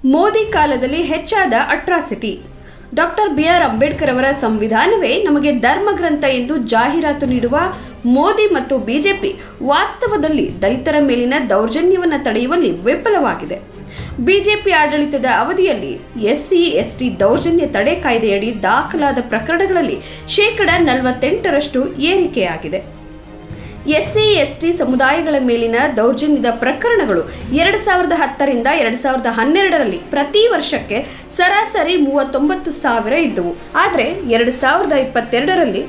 ಮೋದಿ ಕಾಲದಲ್ಲಿ ಹೆಚ್ಚಾದ atrocity. Doctor B R. Ambedkar ಅವರ ಸಂವಿಧಾನವೇ ನಮಗೆ ಧರ್ಮಗ್ರಂಥ ಎಂದು ಜಾಹೀರಾತು ನೀಡುವ ಮೋದಿ ಮತ್ತು ಬಿಜೆಪಿ ವಾಸ್ತವದಲ್ಲಿ ದಲಿತರ ಮೇಲಿನ ದೌರ್ಜನ್ಯವನ್ನು ತಡೆಯುವಲ್ಲಿ ವಿಫಲವಾಗಿದೆ. ಬಿಜೆಪಿ ಆಡಳಿತದ ಅವಧಿಯಲ್ಲಿ ಎಸ್ಸಿ ಎಸ್ಟಿ ದೌರ್ಜನ್ಯ ತಡೆ ಕಾಯ್ದೆಯಡಿ ದಾಖಲಾದ ಪ್ರಕರಣಗಳಲ್ಲಿ 48% ಏರಿಕೆಯಾಗಿದೆ. ಎಸ್ಸಿ ಎಸ್ಟಿ ಸಮುದಾಯಗಳ ಮೇಲಿನ ದೌರ್ಜನ್ಯದ ಪ್ರಕರಣಗಳು 2010 ರಿಂದ 2012ರಲ್ಲಿ ಪ್ರತಿ ವರ್ಷಕ್ಕೆ ಸರಾಸರಿ 39,000 ಇದ್ದವು. ಆದರೆ 2022ರಲ್ಲಿ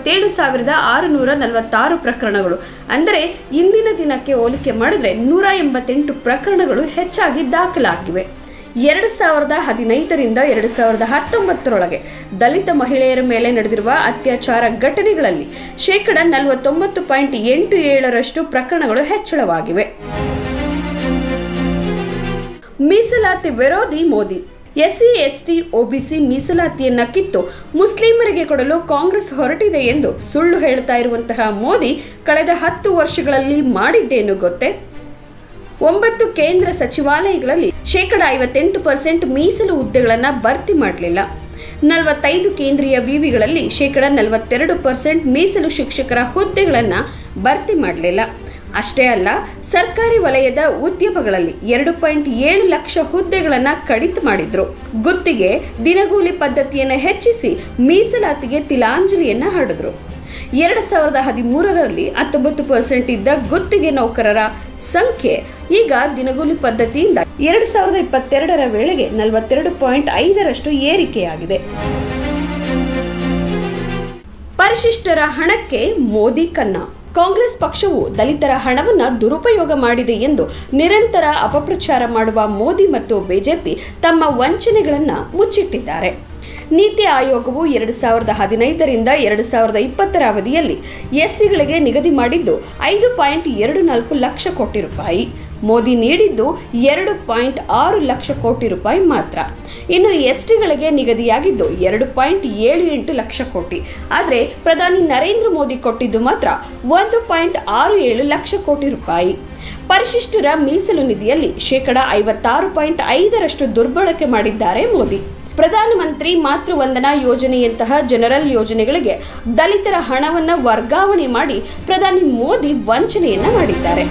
67,646 ಪ್ರಕರಣಗಳು, ಅಂದರೆ ಇಂದಿನ ದಿನಕ್ಕೆ ಹೋಲಿಕೆ ಮಾಡಿದ್ರೆ 188 ಪ್ರಕರಣಗಳು ಹೆಚ್ಚಾಗಿ ದಾಖಲಾಗಿವೆ. 2015 ರಿಂದ 2019ರೊಳಗೆ ದಲಿತ ಮಹಿಳೆಯರ ಮೇಲೆ ನಡೆದಿರುವ ಅತ್ಯಾಚಾರ ಘಟನೆಗಳಲ್ಲಿ 49.87% ಪ್ರಕರಣಗಳು ಹೆಚ್ಚಳವಾಗಿವೆ. ಮೀಸಲಾತಿ ವಿರೋಧಿ ಮೋದಿ. ಎಸ್ಸಿ ಎಸ್ಟಿ ಒಬಿಸಿ ಮೀಸಲಾತಿಯನ್ನ ಕಿತ್ತು ಮುಸ್ಲಿಮರಿಗೆ ಕೊಡಲು ಕಾಂಗ್ರೆಸ್ ಹೊರಟಿದೆ ಎಂದು ಸುಳ್ಳು ಹೇಳ್ತಾ ಇರುವಂತಹ ಮೋದಿ ಕಳೆದ 10 ವರ್ಷಗಳಲ್ಲಿ ಮಾಡಿದ್ದೇನು ಗೊತ್ತೇ? 9 ಕೇಂದ್ರ ಸಚಿವಾಲಯಗಳಲ್ಲಿ 58% ಮೀಸಲು ಹುದ್ದೆಗಳನ್ನು ಭರ್ತಿ ಮಾಡಲಿಲ್ಲ. 45 ಕೇಂದ್ರೀಯ ವಿವಿಗಳಲ್ಲಿ 42% ಮೀಸಲು ಶಿಕ್ಷಕರ ಹುದ್ದೆಗಳನ್ನು ಭರ್ತಿ ಮಾಡಲಿಲ್ಲ. ಅಷ್ಟೇ ಅಲ್ಲ, ಸರ್ಕಾರಿ ವಲಯದ ಉದ್ಯಮಗಳಲ್ಲಿ 2.7 ಲಕ್ಷ ಹುದ್ದೆಗಳನ್ನು ಕಡಿತ ಮಾಡಿದ್ರು. ಗುತ್ತಿಗೆ ದಿನಗೂಲಿ ಪದ್ಧತಿಯನ್ನು ಹೆಚ್ಚಿಸಿ ಮೀಸಲಾತಿಗೆ ತಿಲಾಂಜಲಿಯನ್ನು ಹರಡಿದ್ರು. 2013ರಲ್ಲಿ 19% ಇದ್ದ ಗುತ್ತಿಗೆ ನೌಕರರ ಸಂಖ್ಯೆ ಈಗ ದಿನಗೂಲಿ ಪದ್ಧತಿಯಿಂದ 2022ರ ವೇಳೆಗೆ 42.5% ಏರಿಕೆಯಾಗಿದೆ. ಪರಿಶಿಷ್ಟರ ಹಣಕ್ಕೆ ಮೋದಿ ಕನ್ನ. ಕಾಂಗ್ರೆಸ್ ಪಕ್ಷವು ದಲಿತರ ಹಣವನ್ನು ದುರುಪಯೋಗ ಮಾಡಿದೆ ಎಂದು ನಿರಂತರ ಅಪಪ್ರಚಾರ ಮಾಡುವ ಮೋದಿ ಮತ್ತು ಬಿಜೆಪಿ ತಮ್ಮ ವಂಚನೆಗಳನ್ನು ಮುಚ್ಚಿಟ್ಟಿದ್ದಾರೆ. ನೀತಿ ಆಯೋಗವು 2015 ರಿಂದ 2020ರ ಅವಧಿಯಲ್ಲಿ ಎಸ್ಸಿಗಳಿಗೆ ನಿಗದಿ ಮಾಡಿದ್ದು 5.24 ಲಕ್ಷ ಕೋಟಿ ರೂಪಾಯಿ. ಮೋದಿ ನೀಡಿದ್ದು 2.6 ಲಕ್ಷ ಕೋಟಿ ರೂಪಾಯಿ ಮಾತ್ರ. ಇನ್ನು ಎಸ್ಟಿಗಳಿಗೆ ನಿಗದಿಯಾಗಿದ್ದು 2.78 ಲಕ್ಷ ಕೋಟಿ. ಆದರೆ ಪ್ರಧಾನಿ ನರೇಂದ್ರ ಮೋದಿ ಕೊಟ್ಟಿದ್ದು ಮಾತ್ರ 1.67 ಲಕ್ಷ ಕೋಟಿ ರೂಪಾಯಿ. ಪರಿಶಿಷ್ಟರ ಮೀಸಲು ನಿಧಿಯಲ್ಲಿ 56.5% ದುರ್ಬಳಕೆ ಮಾಡಿದ್ದಾರೆ ಮೋದಿ. ಪ್ರಧಾನಮಂತ್ರಿ ಮಾತೃವಂದನಾ ಯೋಜನೆಯಂತಹ ಜನರಲ್ ಯೋಜನೆಗಳಿಗೆ ದಲಿತರ ಹಣವನ್ನು ವರ್ಗಾವಣೆ ಮಾಡಿ ಪ್ರಧಾನಿ ಮೋದಿ ವಂಚನೆಯನ್ನ ಮಾಡಿದ್ದಾರೆ.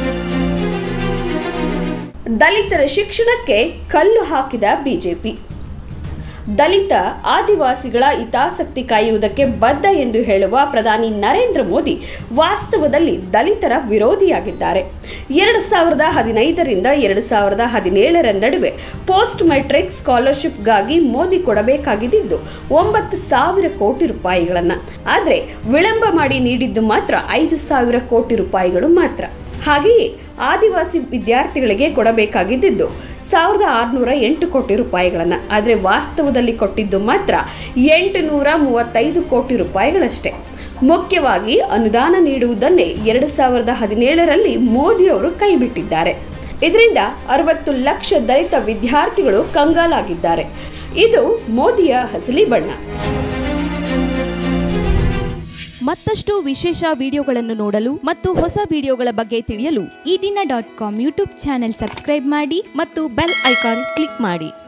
ದಲಿತರ ಶಿಕ್ಷಣಕ್ಕೆ ಕಲ್ಲು ಹಾಕಿದ ಬಿಜೆಪಿ. ದಲಿತ ಆದಿವಾಸಿಗಳ ಹಿತಾಸಕ್ತಿ ಕಾಯುವುದಕ್ಕೆ ಬದ್ಧ ಎಂದು ಹೇಳುವ ಪ್ರಧಾನಿ ನರೇಂದ್ರ ಮೋದಿ ವಾಸ್ತವದಲ್ಲಿ ದಲಿತರ ವಿರೋಧಿಯಾಗಿದ್ದಾರೆ. 2015 ರಿಂದ 2017ರ ನಡುವೆ ಪೋಸ್ಟ್ ಮೆಟ್ರಿಕ್ ಸ್ಕಾಲರ್ಶಿಪ್ಗಾಗಿ ಮೋದಿ ಕೊಡಬೇಕಾಗಿದ್ದು 9,000 ಕೋಟಿ ರೂಪಾಯಿಗಳನ್ನು. ಆದರೆ ವಿಳಂಬ ಮಾಡಿ ನೀಡಿದ್ದು ಮಾತ್ರ 5,000 ಕೋಟಿ ರೂಪಾಯಿಗಳು ಮಾತ್ರ. ಹಾಗೆಯೇ ಆದಿವಾಸಿ ವಿದ್ಯಾರ್ಥಿಗಳಿಗೆ ಕೊಡಬೇಕಾಗಿದ್ದು 1,608 ಕೋಟಿ ರೂಪಾಯಿಗಳನ್ನು. ಆದರೆ ವಾಸ್ತವದಲ್ಲಿ ಕೊಟ್ಟಿದ್ದು ಮಾತ್ರ 835 ಕೋಟಿ ರೂಪಾಯಿಗಳಷ್ಟೇ. ಮುಖ್ಯವಾಗಿ ಅನುದಾನ ನೀಡುವುದನ್ನೇ 2017ರಲ್ಲಿ ಮೋದಿ ಅವರು ಕೈಬಿಟ್ಟಿದ್ದಾರೆ. ಇದರಿಂದ 60 ಲಕ್ಷ ದಲಿತ ವಿದ್ಯಾರ್ಥಿಗಳು ಕಂಗಾಲಾಗಿದ್ದಾರೆ. ಇದು ಮೋದಿಯ ಹಸಲಿ ಬಣ್ಣ. ಮತ್ತಷ್ಟು ವಿಶೇಷ ವಿಡಿಯೋಗಳನ್ನು ನೋಡಲು ಮತ್ತು ಹೊಸ ವಿಡಿಯೋಗಳ ಬಗ್ಗೆ ತಿಳಿಯಲು ಈ ದಿನ .com ಯೂಟ್ಯೂಬ್ ಚಾನೆಲ್ ಸಬ್ಸ್ಕ್ರೈಬ್ ಮಾಡಿ ಮತ್ತು ಬೆಲ್ ಐಕಾನ್ ಕ್ಲಿಕ್ ಮಾಡಿ.